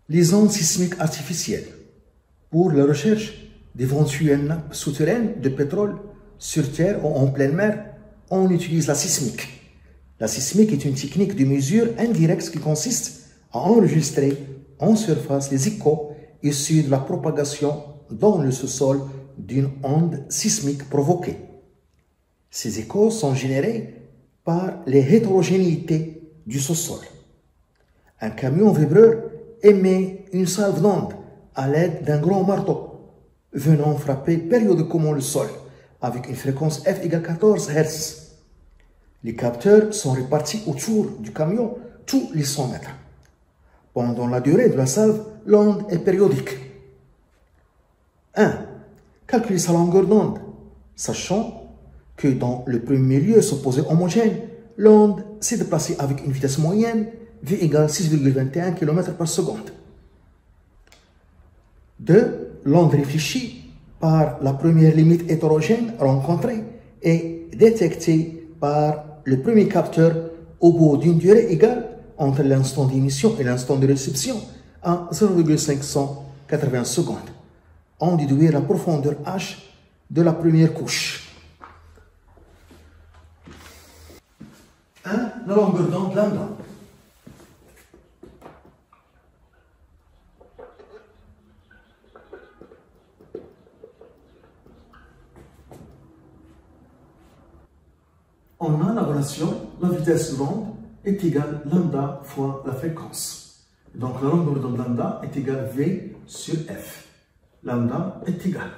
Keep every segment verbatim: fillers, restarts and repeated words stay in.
Les ondes sismiques artificielles. Pour la recherche d'éventuelles nappes souterraines de pétrole sur terre ou en pleine mer, on utilise la sismique. La sismique est une technique de mesure indirecte qui consiste à enregistrer en surface les échos issus de la propagation dans le sous-sol d'une onde sismique provoquée. Ces échos sont générés par les hétérogénéités du sous-sol. Un camion vibreur émet une salve d'ondes à l'aide d'un grand marteau venant frapper périodiquement le sol avec une fréquence F égale quatorze hertz. Les capteurs sont répartis autour du camion tous les cent mètres. Pendant la durée de la salve, l'onde est périodique. un. Calculer sa longueur d'onde, sachant que dans le premier lieu supposé homogène, l'onde s'est déplacée avec une vitesse moyenne V égale six virgule vingt et un kilomètres par seconde. deux. L'onde réfléchie par la première limite hétérogène rencontrée et détectée par le premier capteur au bout d'une durée égale entre l'instant d'émission et l'instant de réception à zéro virgule cinq cent quatre-vingts secondes. On déduit la profondeur H de la première couche. un. La longueur d'onde lambda. On a la relation, la vitesse de l'onde est égale lambda fois la fréquence. Donc la longueur d'onde lambda est égale V sur F. Lambda est égal.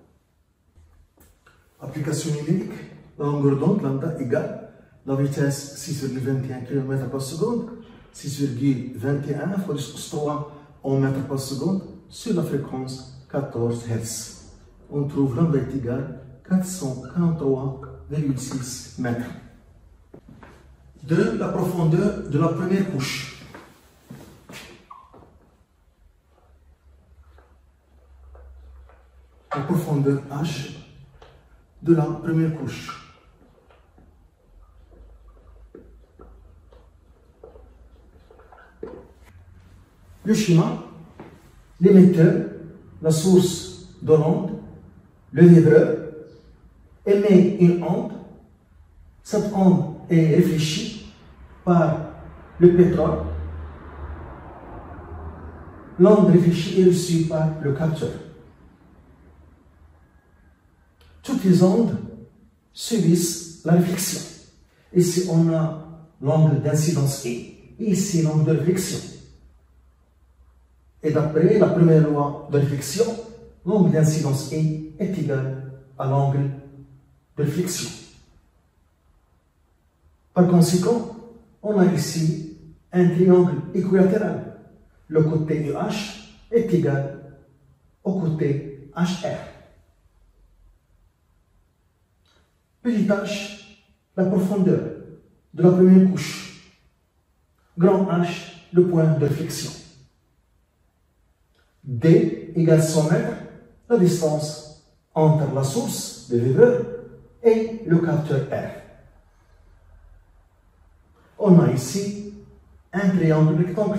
Application numérique, la longueur d'onde lambda égale la vitesse six virgule vingt et un kilomètres par seconde, six virgule vingt et un fois dix trois en mètres par seconde sur la fréquence quatorze hertz. On trouve lambda est égal quatre cent quarante-trois virgule six mètres. deux. La profondeur de la première couche. La profondeur H de la première couche. Le schéma, l'émetteur, la source de l'onde, le vibreur, émet une onde. Cette onde est réfléchie par le pétrole. L'onde réfléchie est reçue par le capteur. Toutes les ondes subissent la réflexion. Ici, on a l'angle d'incidence E. Et ici, l'angle de réflexion. Et d'après la première loi de réflexion, l'angle d'incidence E est égal à l'angle de réflexion. Par conséquent, on a ici un triangle équilatéral. Le côté E H est égal au côté H R. Petit h, la profondeur de la première couche. Grand H, le point de réflexion. D égale cent mètres, la distance entre la source de vibreur et le capteur R. On a ici un triangle rectangle.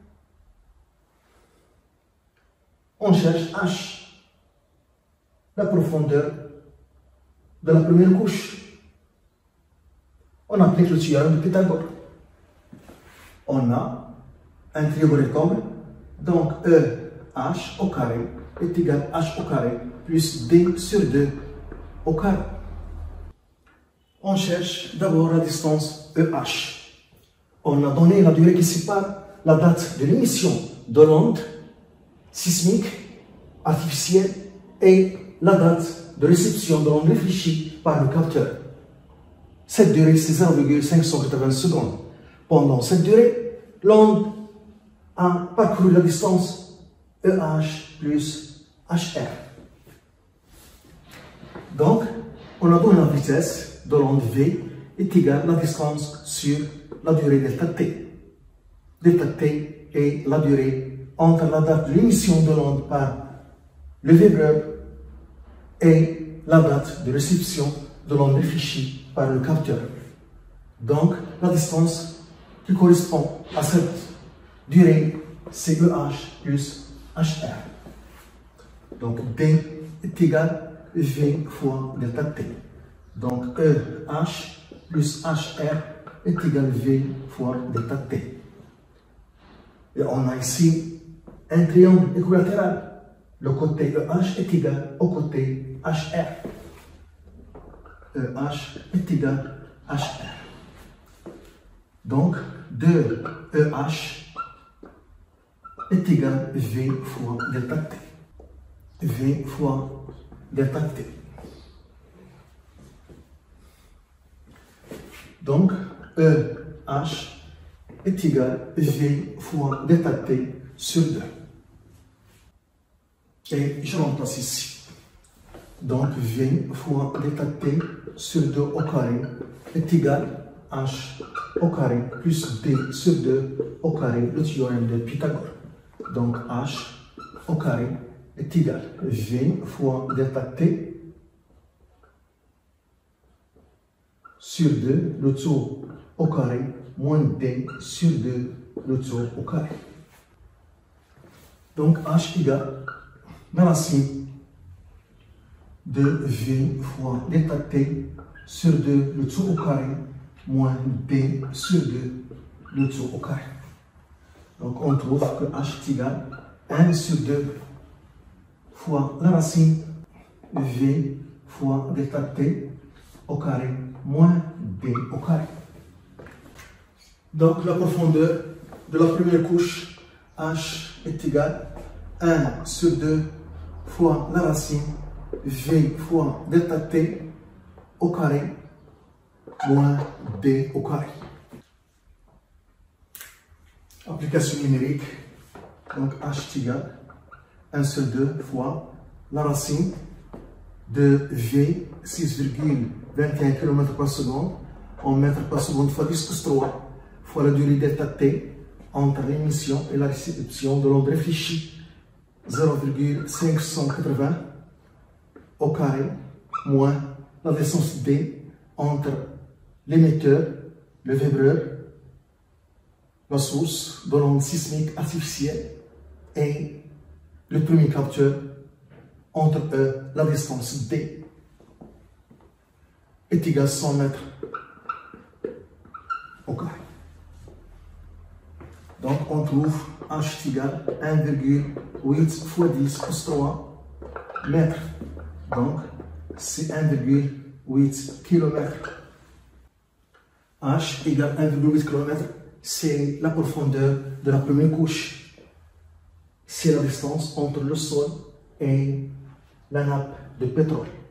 On cherche H, la profondeur de la première couche. On applique le théorème de Pythagore. On a un triangle rectangle, donc E H au carré est égal à H au carré plus D sur deux au carré. On cherche d'abord la distance E H. On a donné la durée qui sépare la date de l'émission de l'onde sismique artificielle et la date de réception de l'onde réfléchie par le capteur. Cette durée, c'est zéro virgule cinq cent quatre-vingts secondes. Pendant cette durée, l'onde a parcouru la distance E H plus H R. Donc, on a donné la vitesse de l'onde V est égale à la distance sur la durée delta T. Delta T est la durée entre la date de l'émission de l'onde par le vibreur et la date de réception de l'onde réfléchie par le capteur. Donc, la distance qui correspond à cette durée C E H plus H R. Donc D est égal à V fois delta T. Donc E H plus H R est égal à V fois delta T. Et on a ici un triangle équilatéral. Le côté E H est égal au côté H R. E H est égal à H R. Donc deux E H est égal à V fois delta T. V fois delta T. Donc E H est égal à V fois delta T sur deux. Et je remplace ici. Donc V fois delta T sur deux au carré est égal à H au carré plus D sur deux au carré, le théorème de Pythagore. Donc H au carré est égal à V fois delta T sur deux, le tout au carré, moins D sur deux, le tout au carré. Donc H égale la racine de V fois delta T sur deux, le tout au carré, moins D sur deux, le tout au carré. Donc on trouve que H est égal à un sur deux fois la racine V fois delta T au carré moins D au carré. Donc la profondeur de la première couche H est égale à un sur deux fois la racine V fois delta T au carré moins D au carré. Application numérique. Donc H est égal à un sur deux fois la racine de V, six virgule vingt et un kilomètres par seconde, en mètres par seconde fois dix pouce trois, fois la durée delta T entre l'émission et la réception de l'onde réfléchie, zéro virgule cinq cent quatre-vingts au carré, moins la distance D entre l'émetteur, le vibreur, la source de l'onde sismique artificielle et le premier capteur, entre eux la distance D est égale à cent mètres au carré. Donc on trouve H égale à un virgule huit fois dix plus trois mètres. Donc c'est un virgule huit kilomètres. H égale un virgule huit kilomètres, c'est la profondeur de la première couche. C'est la distance entre le sol et la nappe de pétrole.